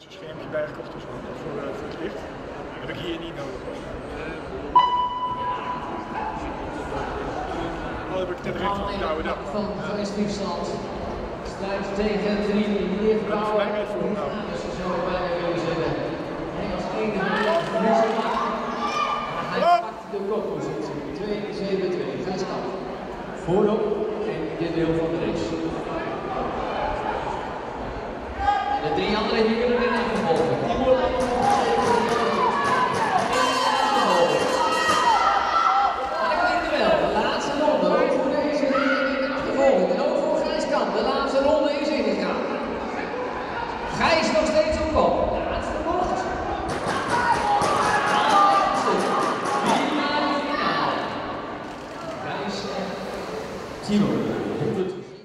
een schermpje bijgekocht of zo, voor het licht. Dat heb ik hier niet nodig. Dat heb ik ten rechte van de oude dag. Van Gijs-Friesland sluit tegen 3 meneer Vrouwen. Dus zo zou ik bij willen zeggen. Hij als enige verliezer. Hij pakt de koppositie. 2-7-2. Gijs Kamp. Voorop in dit deel van de race. En de 3 andere heren in achtervolgen. Timur de laatste ronde is ingegaan. Gijs nog steeds op kop. Laatste bocht. Finale. Gijs en Timo.